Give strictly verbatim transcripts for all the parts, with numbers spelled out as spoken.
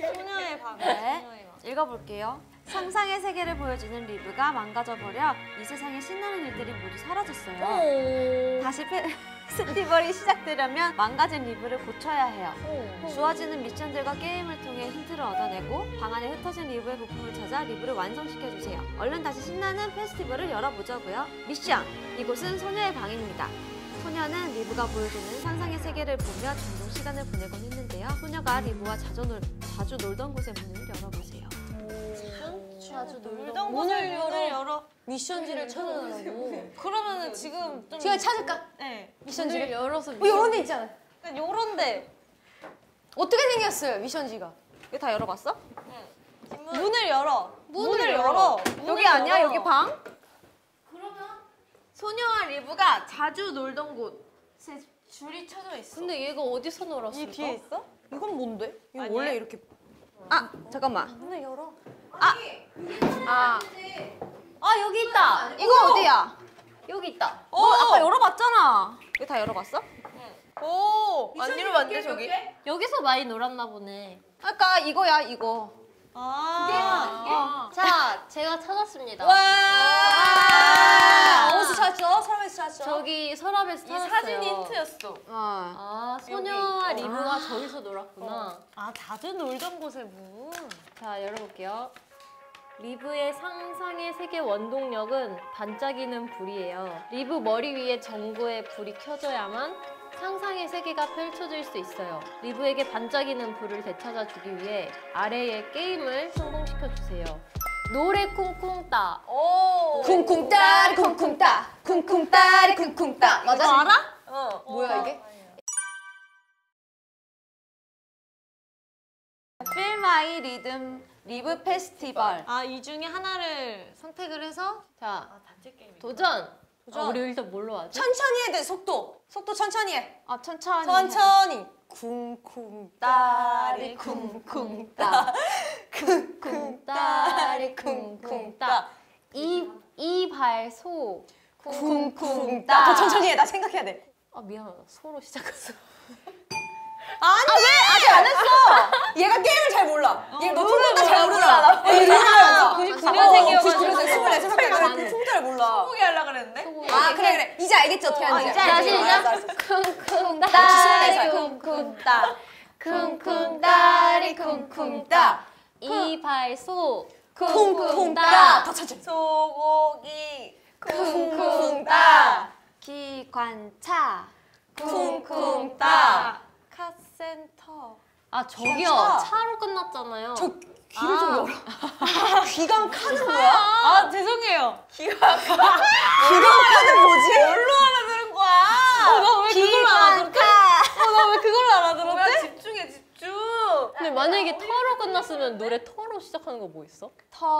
소녀의 방. 네, 읽어볼게요. 상상의 세계를 보여주는 리브가 망가져버려 이 세상에 신나는 일들이 모두 사라졌어요. 다시 페스티벌이 시작되려면 망가진 리브를 고쳐야 해요. 주어지는 미션들과 게임을 통해 힌트를 얻어내고 방 안에 흩어진 리브의 부품을 찾아 리브를 완성시켜주세요. 얼른 다시 신나는 페스티벌을 열어보자고요. 미션! 이곳은 소녀의 방입니다. 소녀는 리브가 보여주는 상상의 세계를 보며 종종 시간을 보내곤 했는데요. 소녀가 리브와 자주, 놀, 자주 놀던 곳의 문을 열어보세요. 자주 놀던 곳을 열어. 열어. 미션지를 찾아달라고. 그러면은 지금 좀 제가 찾을까? 네. 미션지를 열어서 뭐 이런 데 있잖아. 요런데 어떻게 생겼어요, 미션지가? 이거 다 열어봤어? 네. 문을 열어. 문을, 문을 열어. 열어. 여기 문을 아니야? 열어. 여기 방? 그러면 소녀와 리브가 자주 놀던 곳에 줄이 쳐져 있어. 근데 얘가 어디서 놀았을까? 이 뒤에 있어? 이건 뭔데? 이거 아니야? 원래 이렇게. 아, 잠깐만. 문을 열어. 아, 아, 아, 여기 있다. 이거 어디야? 여기 있다. 너 아까 열어봤잖아. 이거 다 열어봤어? 응. 오, 안 열면 안 돼, 저기? 여기서 많이 놀았나 보네. 그러니까 이거야, 이거. 아, 자, 제가 찾았습니다. 와! 아, 어디서 찾았죠? 서랍에서 찾았죠? 저기 서랍에서 이 찾았어요. 사진이 힌트였어. 어. 아, 소녀와 리브가 저기서 놀았구나. 아, 자주 놀던 곳의 문. 자, 열어볼게요. 리브의 상상의 세계 원동력은 반짝이는 불이에요. 리브 머리 위에 전구에 불이 켜져야만 상상의 세계가 펼쳐질 수 있어요. 리브에게 반짝이는 불을 되찾아 주기 위해 아래의 게임을 성공시켜주세요. 노래 쿵쿵 따. 오. 쿵쿵 따리 쿵쿵 따. 쿵쿵 따리 쿵쿵 따. 맞아? 이거 알아? 어. 뭐야 이게? Feel My Rhythm 리브 페스티벌. 아, 이 중에 하나를 선택을 해서 자, 단체 게임. 도전! 도전. 아, 우리 일단 뭘로 하지? 천천히 해야 돼, 속도. 속도 천천히 해. 아, 천천히. 천천히. 쿵쿵 따리 따리 쿵쿵 따. 쿵쿵 따리 쿵쿵 따. 이, 이발소. 쿵쿵 따. 더 천천히 해. 나 생각해야 돼. 아, 미안하다. 소로 시작했어. 아니! 아, 왜? 아직 안 했어! 얘가 게임을 잘 몰라. 얘 너 쿵쿵 따잘 모르잖아. 얘 룰을 알아. 구십구년생이어가지고. 스물네, 스물네. 그래, 쿵쿵 따를 몰라. 소개 하려고 그랬는데? 아, 그래, 그래. 이제 알겠지, 어떻게 하는지. 이제 알지, 이제? 쿵쿵 따리 쿵쿵 따. 쿵쿵 따리 쿵쿵 따. 이발소. 쿵쿵 따. 더 천천히. 소고기. 쿵쿵 따. 기관차. 쿵쿵 따. 카센터. 아, 저기요. 차. 차로 끝났잖아요. 저 귀를 좀 열어. 귀감 카는 뭐야? 아, 죄송해요. 귀감 카는 뭐지? 뭘로 알아들은 거야? 어, 나 왜 그걸 알아들었지? 어, 나 왜 그걸 알아들었지? 뭐야, 집중해, 집중. 근데 만약에 터로 끝났으면 노래 터로 시작하는 거 뭐 있어?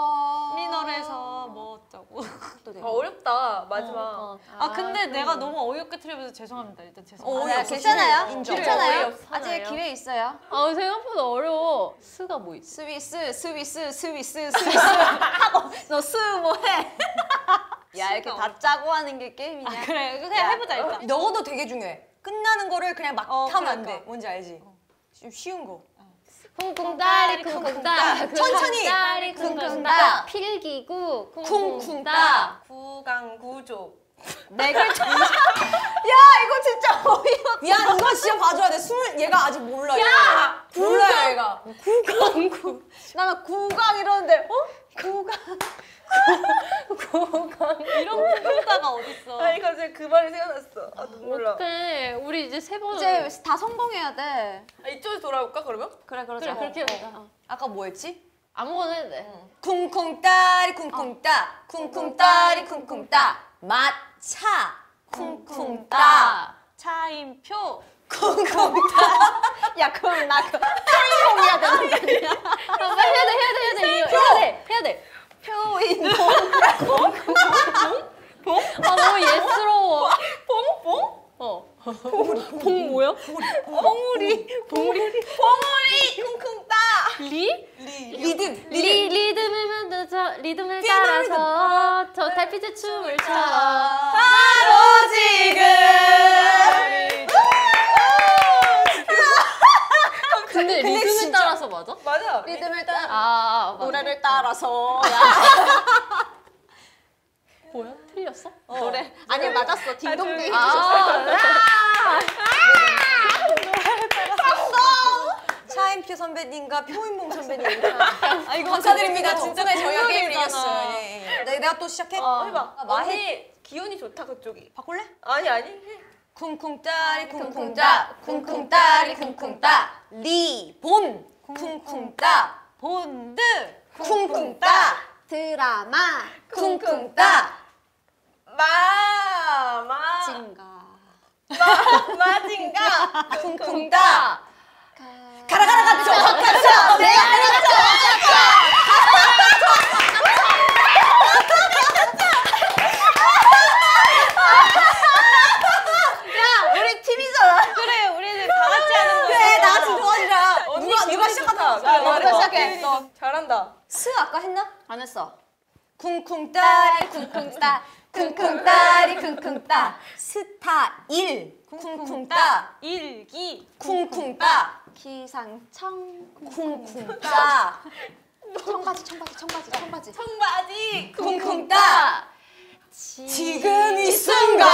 미널에서 뭐 어쩌고. 아, 어렵다, 마지막. 어, 어. 아, 근데 그럼. 내가 너무 어이없게 틀려서 죄송합니다. 일단 죄송합니다. 어, 아, 네, 괜찮아요. 인정. 괜찮아요. 어이없잖아요. 아직 기회 있어요. 아, 생각보다 어려워. 스가 뭐 있어? 스위스, 스위스, 스위스, 스위스 하고 너 스 뭐해? 야, 이렇게 다 짜고 하는 게 게임이냐? 아, 그래, 그냥 해보자, 일단. 너도 되게 중요해. 끝나는 거를 그냥 막 어, 하면 안 그러니까. 돼. 뭔지 알지? 좀 쉬운 거. 쿵쿵 따리 쿵쿵 따. 천천히. 따리 쿵쿵 쿵쿵 따. 따. 필기구 쿵쿵 쿵쿵 따. 따. 구강구조. 네 글자. 야, 이거 진짜 어이없다. 야, 이거 진짜 봐줘야 돼. 스물, 얘가 아직 몰라. 야! 몰라요, 얘가. 구강, 구. 나는 구강 이러는데, 어? 구강. 구강. 이런 쿵쿵따가 어딨어. 아 이거 이제 그 말이 생각났어. 아 눈물 나. 어떡해. 우리 이제 세 번. 이제 다 성공해야 돼. 아, 이쪽에서 돌아올까 그러면? 그래, 그러자. 그래, 그렇게 해보자. 어. 아까 뭐 했지? 아무거나 해도 돼. 쿵쿵 따리 쿵쿵 따. 쿵쿵 따리 쿵쿵 따. 마차. 쿵쿵 따. 차임표. 쿵쿵 따. 야, 그럼 나 그 타이밍이야 되는 거 아니야? 아, 빨리 해야 돼, 해야 돼, 해야 돼. 이거 해야 돼, 해야 돼. 표인봉. 아, 너무 예스러워. 뽕뽕? 어. 봉 뭐야? 봉우리. 봉우리. 봉우리. 쿵쿵 따. 리? 리듬. 리, 리듬을, 저, 리듬을 따라서 저 달빛의 춤을 춰. 바로 지금. 근데 리듬을 따라서 맞아? 맞을 맞아. 리듬을 따라 아, 맞아. 노래를 따라서 뭐야? 틀렸어? 노래 아니 맞았어 딩동댕 아, 차인표 선배님과 표인봉 선배님 아 이거 감사드립니다. 진짜 저희가 게임을 이겼어요. 예, 예. 네, 내가 또 시작해? 어, 해봐. 아, 마해 언니 기운이 좋다 그쪽이. 바꿀래? 아니 아니. 해. 쿵쿵따리 쿵쿵따 쿵쿵따리 쿵쿵따 리본 쿵쿵따 본드 쿵쿵따 드라마 쿵쿵따 마 마. 진가 마징가. 쿵쿵따 가라 가라 가라 저 가자 내가 우리 팀이잖아. 그래, 우리는 다 같이 하는 거야. 그래, 다 같이 도와주자. 언니 누가 누가 기분이 시작하자. 좋다. 누가 그래, 시작해? 너 잘한다. 스 아까 했나? 안 했어. 쿵쿵따리 쿵쿵따 쿵쿵따리 쿵쿵따 스타일 쿵쿵따 일기 쿵쿵따 기상청 쿵쿵따 청바지 청바지 청바지 청바지 청바지. 쿵쿵따 지금 이 순간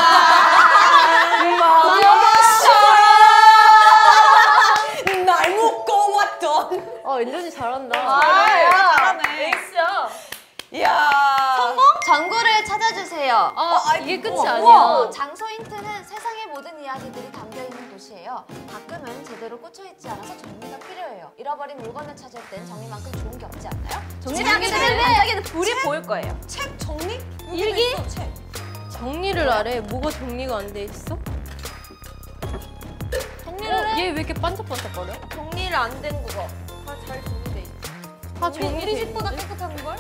마음처럼 날 묶어왔던 어, 은전이 잘한다. 아, 야, 잘하네. 에이스야. 이야 성공? 전구를 찾아주세요. 아, 이게 끝이 우와, 아니야. 우와. 장소 힌트는 세상의 모든 이야기들이 담겨있는 곳이에요. 가끔은 제대로 꽂혀있지 않아서 정리가 필요해요. 잃어버린 물건을 찾을 땐 정리만큼 좋은 게 없지 않나요? 정리하게 되면 반짝이는 불이 보일 거예요. 책 정리? 일기? 있어, 책. 정리를 하래. 뭐가 정리가 안 돼 있어? 정리를 어, 해. 얘 왜 이렇게 반짝반짝거려? 정리를 안 된 그거. 다 잘 정리돼 있어. 다 우리, 정리돼 우리 집보다 있는데? 깨끗한 걸?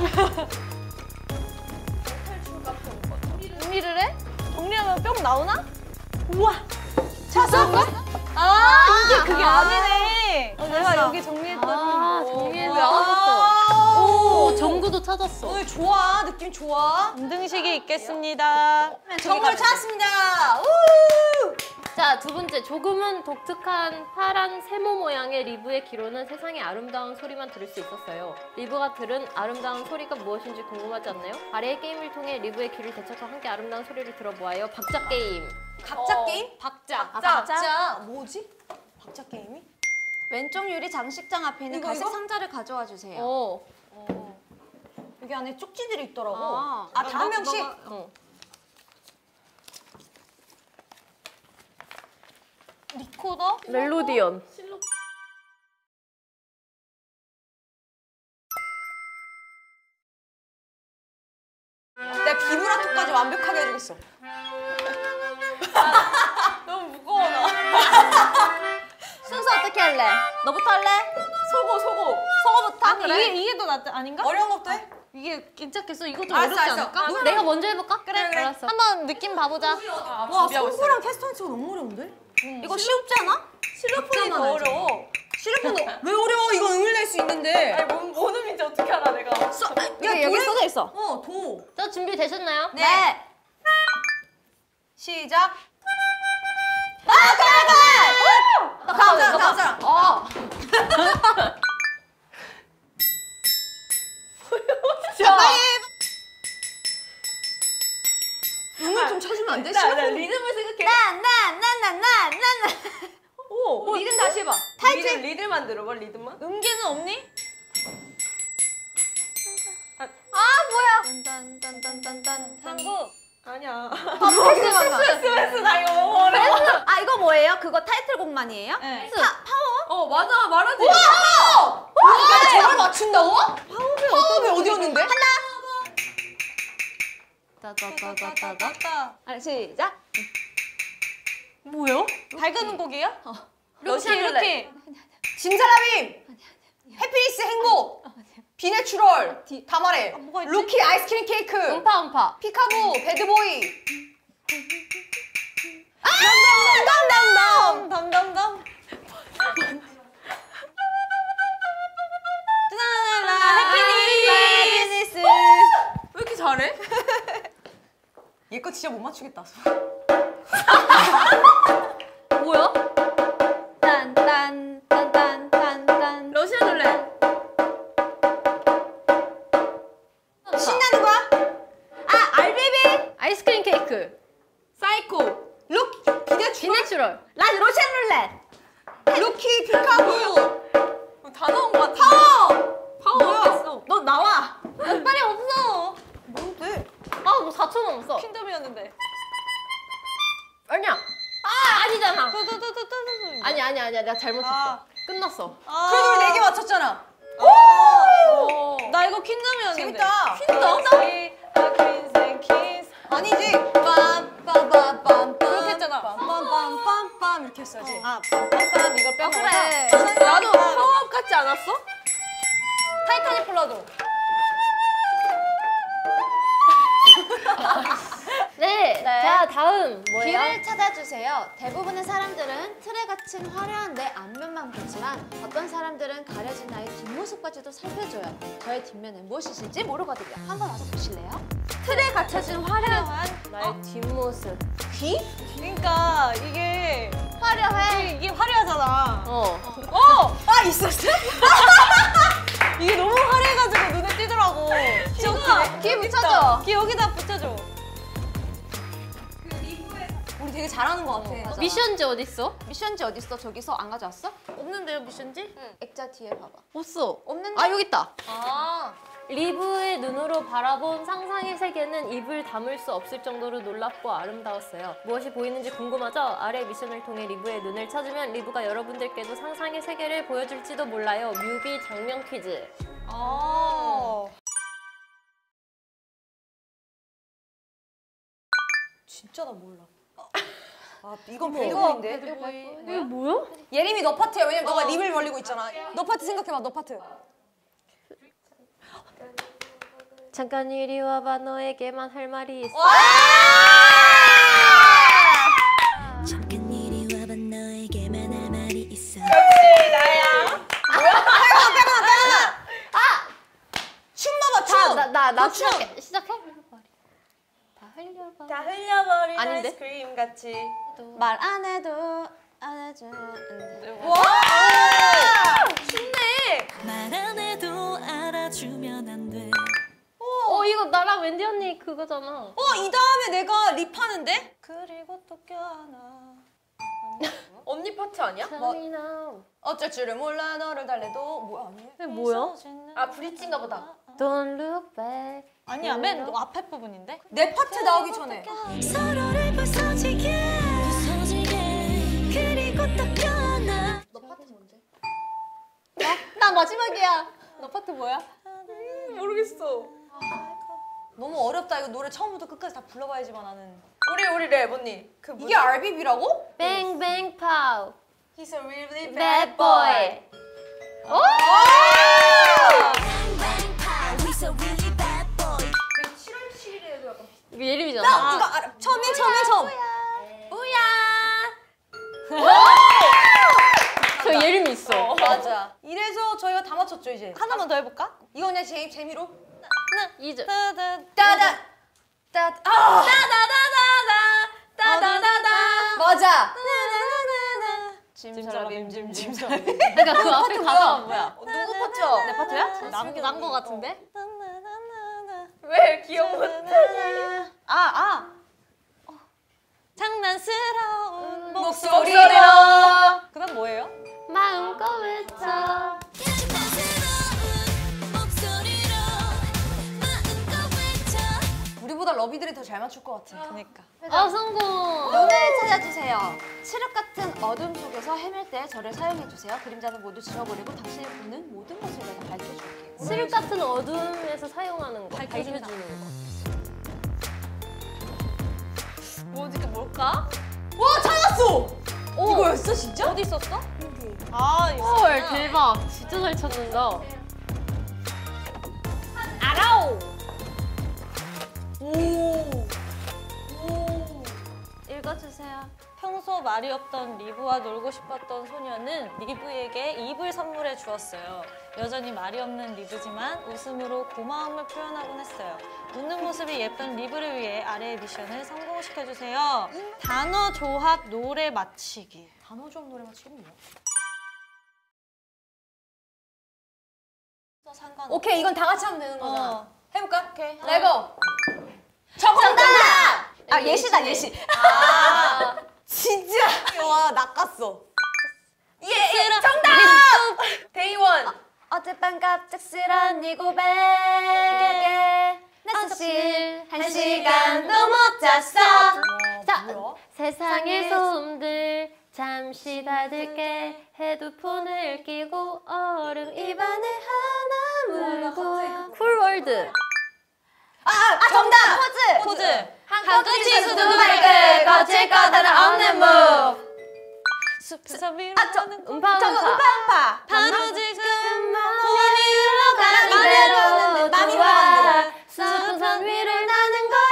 탈출 카페 온 거. 정리를 해? 정리하면 뿅 나오나? 우와! 찾았어? 아, 이게 그게 아. 아니네. 어, 내가 여기 정리했더니. 아, 어, 정리해서 뭐야? 찾았어. 오, 오, 전구도 찾았어. 오늘 좋아. 느낌 좋아. 검증식이 있겠습니다. 정보를 찾았습니다. 우! 자, 두 번째. 조금은 독특한 파란 세모 모양의 리브의 귀로는 세상의 아름다운 소리만 들을 수 있었어요. 리브가 들은 아름다운 소리가 무엇인지 궁금하지 않나요? 아래의 게임을 통해 리브의 귀를 되찾아 함께 아름다운 소리를 들어보아요. 박자 게임. 각자 어. 게임? 박자. 아, 박자? 박자. 뭐지? 박자 게임이? 왼쪽 유리 장식장 앞에 있는 이거, 갈색 이거? 상자를 가져와 주세요. 어. 여기 안에 쪽지들이 있더라고. 아. 아, 다 한 명씩? 어. 리코더? 멜로디언. 내가 비브라토까지 완벽하게 해주겠어. 너무 무거워 나. 순서 어떻게 할래? 너부터 할래? 소고 소고. 서거부터? 아니, 이게, 이게 더 낫지 않은가? 어려운 것도 해? 이게 괜찮겠어? 이거 좀 알았어, 어렵지 알았어. 않을까? 누- 내가 먼저 해볼까? 그래, 그래. 알았어. 한번 느낌 봐보자. 와, 성구랑 캐스턴치가 너무 어려운데? 이거 쉽지 않아? 실로폰이 더 어려워. 실로폰도 왜 어려워? 이건 음을 낼 수 있는데. 아니 뭔, 뭔 의미인지 어떻게 알아 내가. 써, 야, 여기, 여기 도에- 써져 있어. 어, 도. 자, 준비되셨나요? 네. 시작. 아, 다음 사람, 다음 사람. 어. 자, 빨리. 음을 좀 쳐주면 안 돼? 나, 나 실로폰. 리듬을 생각해. 난난난난난난 오, 리듬 다시 해봐. 리듬 리듬 만들어봐 리듬만. 음계는 없니? 딴딴딴딴딴 당구. 아니야. 스스 스스 나 이거 너무 어려워. 아 이거 뭐예요? 그거 타이틀곡만이에요? 네. 파, 파워? 어 맞아 말하지. 야, 저걸 맞춘다고? 파워벨 파워벨 어디였는데? 하나. 따따따따따따 아, 시작. 뭐요? 밝은 곡이에요? 러시안 이렇게. 진사람임. 해피니스 행복. 비내추럴. 다 말해. 뭐가 있지? 루키 아이스크림 케이크. 음파, 음파. 피카부 배드보이. 아! 담담담. 담담담. 아, 해피니스. 왜 이렇게 잘해? 얘 거 진짜 못 맞추겠다. 뭐야? 딴딴딴딴딴딴 러시안 룰렛. 않았어. 퀸덤이었는데. 아니야. 아 아니잖아. 또또또또또. 아니 아니 아니야. 내가 잘못 쳤어. 아. 끝났어. 그래도 우리 네 개 맞췄잖아. 나 이거 퀸덤이었는데. 재밌다. 퀸덤? 퀸스 앤 퀸스. 아니지. 빰빰빰빰빰. 그렇게 했잖아. 빰빰빰빰빰 이렇게 했어야지. 아, 빰빰빰 이걸 빼고. 그래. 나도 파워업 같지 않았어? 타이타닉 플러도. 네. 자 다음 뭐예요? 길을 찾아주세요. 대부분의 사람들은 틀에 갇힌 화려한 내 앞면만 보지만 어떤 사람들은 가려진 나의 뒷모습까지도 살펴줘요. 저의 뒷면에 무엇이 있을지 모르거든요. 한번 와서 보실래요? 틀에 갇혀진 화려한 나의 뒷모습. 귀? 그러니까 이게 화려해. 이게 화려하잖아. 어. 어! 아 있었어? 이게 너무 화려해가지고 눈에 띄더라고. 진짜 귀 붙여줘. 귀 여기다 붙여줘. 우리 되게 잘하는 것 같아. 미션지 어디 있어? 미션지 어딨어? 저기서 안 가져왔어? 없는데요 미션지? 액자 뒤에 봐봐. 없어. 없는데? 아 여기 있다. 아. 리브의 눈으로 바라본 상상의 세계는 입을 다물 수 없을 정도로 놀랍고 아름다웠어요. 무엇이 보이는지 궁금하죠? 아래 미션을 통해 리브의 눈을 찾으면 리브가 여러분들께도 상상의 세계를 보여줄지도 몰라요. 뮤비 장면 퀴즈. 아. 진짜 나 몰라. 아 이건 이거 배드보이인데? 이게 뭐야? 예림이 너 파트야. 왜냐면 너가 립을 벌리고 있잖아. 너 파트 생각해봐. 너 파트. 잠깐 이리 와봐. 너에게만 할 말이 있어. 잠깐 이리 와봐 너에게만 할 말이 있어 춤 봐봐. 춤. 나나나 춤. 시작해. 시작해. 다 흘려봐. 다 흘려버린 아닌데? 아이스크림 같이. 말 안 해도 안 해줘. 안 돼. 와. 말 안 해도 알아주면 안돼 어 이거 나랑 웬디 언니 그거잖아. 어, 이 다음에 내가 립 하는데? 그리고 또 껴안아. 언니 파트 아니야? 뭐? Tell me now. 어쩔 줄을 몰라 너를 달래도 뭐야 아니에요? 이게 뭐야? 아 브릿지인가 보다. Don't look back. 아니야 맨 앞에 부분인데? 내 파트 나오기 전에. 서로를 부서지게 부서지게 그리고 또 껴안아 너 파트 뭔데? 나 마지막이야. 너 파트 뭐야? 모르겠어. 너무 어렵다. 이거 노래 처음부터 끝까지 다 불러봐야지만 나는. 우리 우리 랩 언니. 그 이게 알비비라고? Bang bang pow. He's a really Bad boy. We so really bad boy 이거 예림이잖아. 나 이거 알아. 처음에 처음에 처음. 저 예림이 있어. 맞아. 이래서 저희가 다 맞췄죠 이제. 하나만 더 해볼까? 이거 그냥 재, 재미로. 이제 따다. 따다. 따. 아. 따다다다다. 따다다다. 맞아. 짐사라빔 짐짐사라빔. 그러니까 그 앞에 가사가 뭐야? 누구 파트야? 내 파트야? 난거 같은데? 왜 귀여워? 아 아. 어. 장난스러운 목소리로. 그다음 뭐예요? 마음껏 외쳐. 목소리로 마음껏 외쳐 우리보다 러비들이 더 잘 맞출 것 같아. 그러니까. 아 성공. 눈을 찾아주세요. 칠흑 같은 어둠 속에서 헤맬 때 저를 사용해주세요. 그림자는 모두 지워버리고 당신이 보는 모든 것을 내가 밝혀줄게요. sil 같은 어둠에서 사용하는 거. 밝혀주는 밝혀주는 거. 뭐지 그 뭘까? 와 찾았어. 이거였어 진짜? 어디 있었어? 아 있어. 헐 대박. 진짜 잘 찾는다. 아라오. 오. 읽어주세요. 평소 말이 없던 리브와 놀고 싶었던 소녀는 리브에게 입을 선물해 주었어요. 여전히 말이 없는 리브지만 웃음으로 고마움을 표현하곤 했어요. 웃는 모습이 예쁜 리브를 위해 아래의 미션을 성공시켜주세요. 단어 조합 노래 맞히기. 단어 좀 노래 맞추기 뭐야? 상관. 오케이 이건 다 같이 하면 되는 거잖아. 어. 해볼까? 오케이. 레고. 정답! 아 예시다 예시. 아. 진짜. 와 낚았어. 예, 예 정답. 데이원. 어젯밤 갑작스런 네 고백에 사실 한 시간도 못 잤어. 자, 세상의 소음들 잠시 닫을게. 헤드폰을 끼고 얼음 입안에 하나 물고. 쿨월드. 아, 정답! 포즈! 포즈. 한 꼬치 수두 발끝 거칠 거다는 없는 무. 숲에서 위로 아, 저, 가는 음파 정답 음파. 음파음파. 바로 지금 위로 가는 맘이 대로 흘러가는 맘이 대로. 흘러가는 대로. 숲은 산 위를 나는 거야.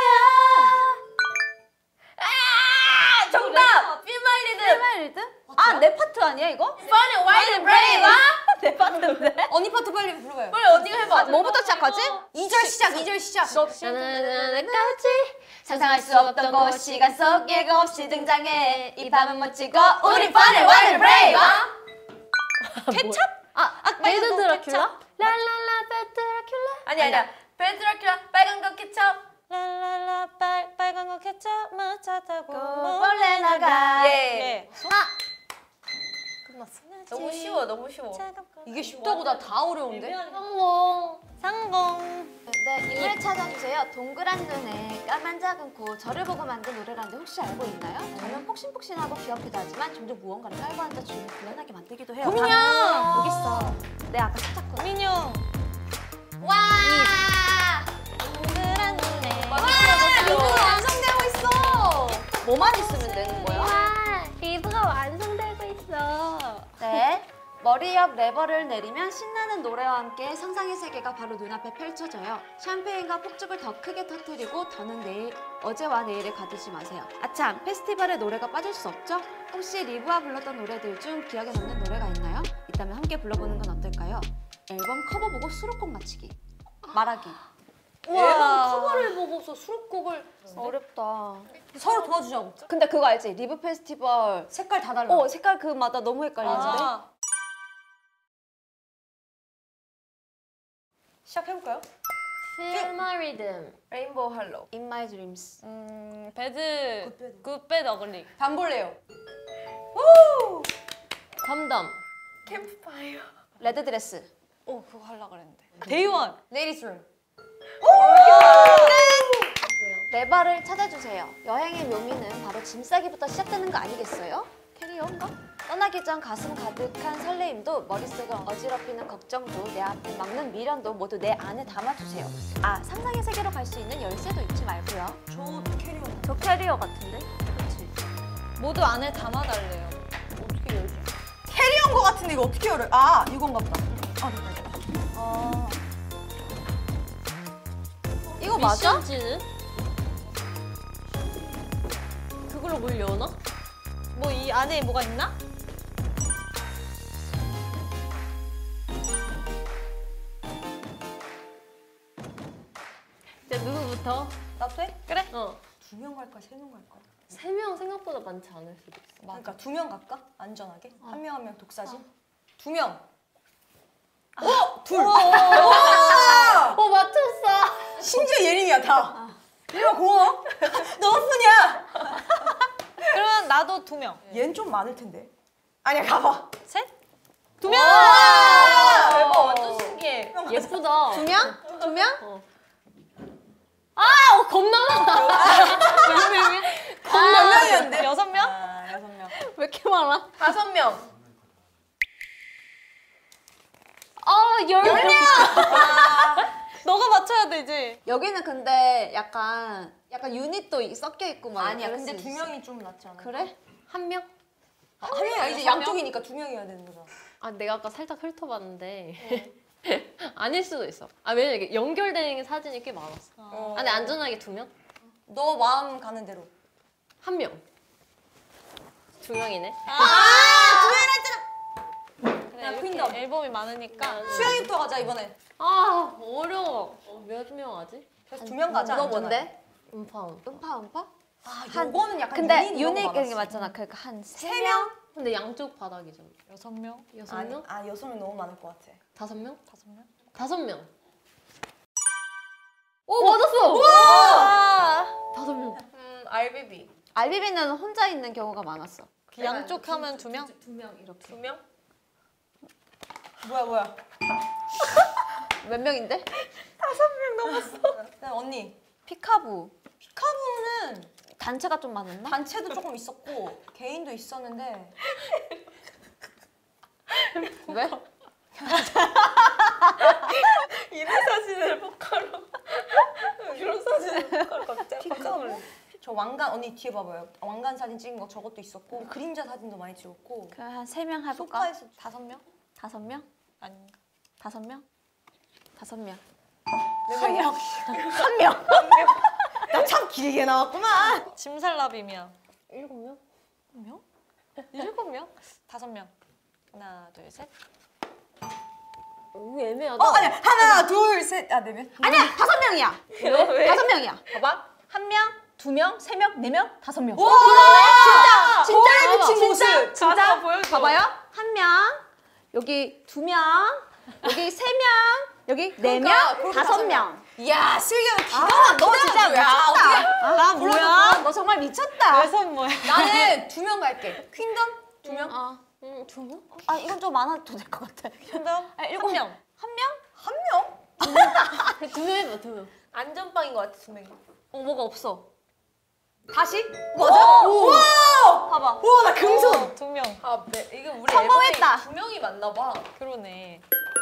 아, 정답! Feel my rhythm. Feel my rhythm? 아, 내 파트 아니야 이거? Funny, wild and brave. 내 파트인데? 언니 파트 빨리 불러봐요. 그래, 언니가 해봐. 뭐부터 시작하지? 이 절 시작, 이 절 시작. 나나나나까지 상상할 수 없던 곳 시간 속 예고 없이 등장해. 이 밤은 멋지고 우리 funny, wild and brave. 케찹? 아, 아 베드 드라큘라? 랄랄라 베드 드라큘라? 아니 아니야. 베드라큘라 빨간 거 케첩. 랄랄라 빨, 빨간 거 케찹 마차 타고 벌레 나가. 예. 끝났어. 너무 쉬워, 너무 쉬워. 이게 쉽다보다 다 어려운데? 성공. 성공. 네, 이를 찾아주세요. 동그란 눈에 까만 작은 코, 저를 보고 만든 노래라는데 혹시 알고 있나요? 저는 폭신폭신하고 귀엽기도 하지만 점점 무언가를 깔고 앉아 주인을 불안하게 만들기도 해요. 고민형! 아, 여기 있어. 네, 아까 찾았거든. 민영. 와! 동그란 눈에. 와! 리브가 완성되고 있어! 뭐만 있으면 되는 거야? 와, 리브가 완성되고 있어. 네. 머리 옆 레버를 내리면 신나는 노래와 함께 상상의 세계가 바로 눈앞에 펼쳐져요. 샴페인과 폭죽을 더 크게 터뜨리고 더는 내일, 어제와 내일을 가두지 마세요. 아참, 페스티벌에 노래가 빠질 수 없죠? 혹시 리브와 불렀던 노래들 중 기억에 남는 노래가 있나요? 있다면 함께 불러보는 건 어떨까요? 앨범 커버 보고 수록곡 맞히기. 말하기. 앨범 커버를 보고서 수록곡을 어렵다. 서로 도와주자고. 근데 그거 알지? 리브 페스티벌. 색깔 다 달라. 어, 색깔 그마다 너무 헷갈리는데? 아. 시작해볼까요? Feel my rhythm. 레인보우 할로우. In my dreams. 음, 배드. 굿배드 어글리. 반볼래요. 덤덤. 레드드레스. 오, 그거 하려고 그랬는데. 데이원. 레이디스 룸. 레버를 찾아주세요. 여행의 묘미는 바로 짐 싸기부터 시작되는 거 아니겠어요? 캐리어인가? 떠나기 전 가슴 가득한 설레임도 머릿속을 어지럽히는 걱정도 내 앞을 막는 미련도 모두 내 안에 담아주세요. 아, 상상의 세계로 갈 수 있는 열쇠도 잊지 말고요. 저 캐리어. 저 캐리어 같은데? 그렇지. 모두 안에 담아달래요. 어떻게 열지? 캐리어인 거 같은데 이거 어떻게 열어요? 아, 이건가 보다. 아, 됐다, 됐다. 아. 이거 맞아? 미션지는? 그걸로 뭘 여나? 뭐 이 안에 뭐가 있나? 이제 누구부터? 나도 해? 그래. 어. 두 명 갈까, 세 명 갈까? 세 명 생각보다 많지 않을 수도 있어. 그러니까 두 명 갈까? 안전하게. 한 명 한 명 독사진. 두 명. 어, 둘. 어, 맞췄어. 심지어 예림이야 다. 예림아 고마워. 너뿐이야. 그러면 나도 두 명. 얘는 좀 많을 텐데. 아니야 가봐. 셋? 두 명! 대박 완전 신기해. 예쁘다. 두 명? 두 명? 어. 아, 어, 겁나 많다. 몇 명이었는데? 여섯 명? 아, 여섯 명. 왜 이렇게 많아? 다섯 명. 아, 열 명. 너가 맞춰야 되지. 여기는 근데 약간 약간 유닛도 이- 섞여 있고 막 아니야. 그럴 근데 수 두 있어. 명이 좀 낫지 않아? 그래? 한 명? 아, 한 명이 아니지. 양쪽이니까 두 명이어야 되는 거잖아. 아, 내가 아까 살짝 훑어봤는데 아닐 수도 있어. 아, 왜냐면 이게 연결된 사진이 꽤 많았어. 어. 아, 근데 안전하게 두 명? 너 마음 가는 대로. 한 명. 두 명이네. 그래, 야, 이렇게 퀸덤. 앨범이 많으니까. 수영이부터 가자 이번에. 아, 어려워. 어, 몇 명 하지? 그래서 두 명 가자. 너 안전하게. 뭔데? 음파음. 음파 음파? 아, 한- 요거는 약간 근데 유닛 유닛 이런 거 그게 많았어. 맞잖아. 그러니까 한 세 세 명? 명? 근데 양쪽 바닥이잖아. 여섯 명? 여섯 아니, 명? 아 여섯 명 너무 많을 것 같아. 다섯 명? 다섯 명? 다섯 명. 오, 맞았어! 아, 다섯 명. 음, 알비비. 알비비는 혼자 있는 경우가 많았어. 그 양쪽 하면 두 명? 두 명 이렇게. 두 명? 뭐야 뭐야? 몇 명인데? 다섯 명 그다음 언니. 피카부. 피카부는 단체가 좀 많았나? 단체도 조금 있었고 개인도 있었는데 왜? 이런 사진을 포카로 이런 사진을 포카로 갑자기 깜짝 놀랐어. 저 왕관 언니 뒤에 봐봐요. 왕관 사진 찍은 거 저것도 있었고 그림자 사진도 많이 찍었고 그럼 한 세 명 해볼까? 소파에서 다섯 명? 다섯 명? 아닌가? 다섯 명? 다섯 명. 한 명. 한 명. 나 참 길게 나왔구만. 짐살라비면 일곱 명? 명? 일곱 명? 다섯 명. 하나, 둘, 셋. 오, 애매하다. 어 아니야 하나 둘 셋 아 네 명. 아니야 다섯 명이야. 왜? 다섯 명이야. 봐봐 한 명, 두 명, 세 명, 네 명, 다섯 명. 와 그러네. 진짜 진짜 진짜 미친 모습. 진짜 보여줘. 봐봐요. 한 명, 여기 두 명, 여기 세 명, 여기 네 명, 그러니까, 그렇게 다섯 다섯 명. 이야 슬기야 기가 막히다. 너 진짜 미쳤다. 나 뭐야? 너 정말 미쳤다. 외선 뭐야? 나는 두 명 갈게. 퀸덤 두 명. 아, 응, 두 명? 아 이건 좀 많아도 될 것 같아. 퀸덤 아, 일곱 한 명. 한 명? 한 명? 두 명 해봐, 두 명. 안전빵인 것 같아 두 명이. 어 뭐가 없어. 다시? 맞아? 우와! 봐봐. 우와 나 금손. 어, 두 명. 아, 네. 이게 우리 성공했다. 앨범에 두 명이 맞나 봐. 그러네.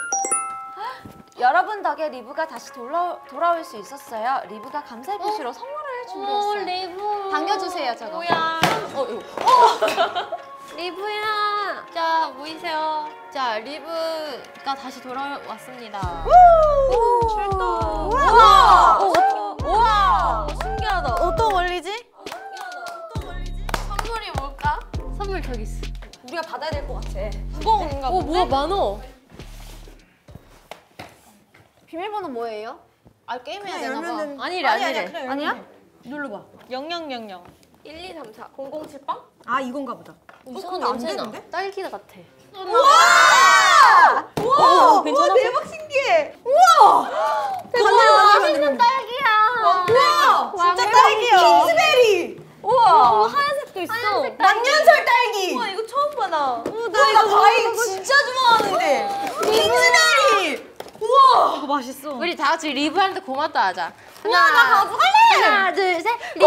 여러분 덕에 리브가 다시 돌아, 돌아올 수 있었어요. 리브가 감사의 표시로 선물을 오, 준비했어요. 리브. 당겨주세요, 저거. 뭐야? 어, 이거. 리브야. 자, 모이세요. 자, 리브가 다시 돌아왔습니다. 출동. 우와! 오, 우와! 신기하다. 어떤 원리지? 선물이 뭘까? 선물 저기 있어. 우리가 받아야 될 것 같아. 무거운가 오, 본데? 뭐가 많어. 비밀번호 뭐예요? 아, 게임해야 되나 봐. 열면은- 아니래, 아니, 아니래. 아니야, 그냥 아니야? 열면 돼. 눌러봐. 영영영영. 일, 이, 삼, 사. 공공칠 번? 아 이건가 보다. 이상한 근데 안 냄새 나. 되는데? 딸기 같아. 우와! 괜찮아? 우와 대박 신기해. 우와! 대박. 맛있는 딸기야. 우와! 진짜 딸기야. 킹스베리. 우와. 하얀색도 있어. 만년설 딸기. 우와, 이거 처음 봐, 나. 우와 나 과일 진짜 좋아하는데. 킹스베리. 우와 맛있어. 우리 다 같이 리브한테 고맙다 하자. 우와, 나 가져갈래. 하나, 둘, 셋. 리브.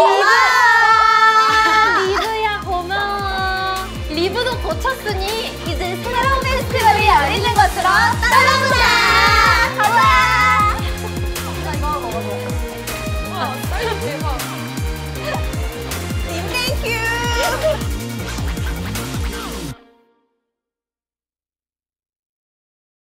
리브야, 고마워. 리브도 고쳤으니 이제 새로운 페스티벌이 열리는 것처럼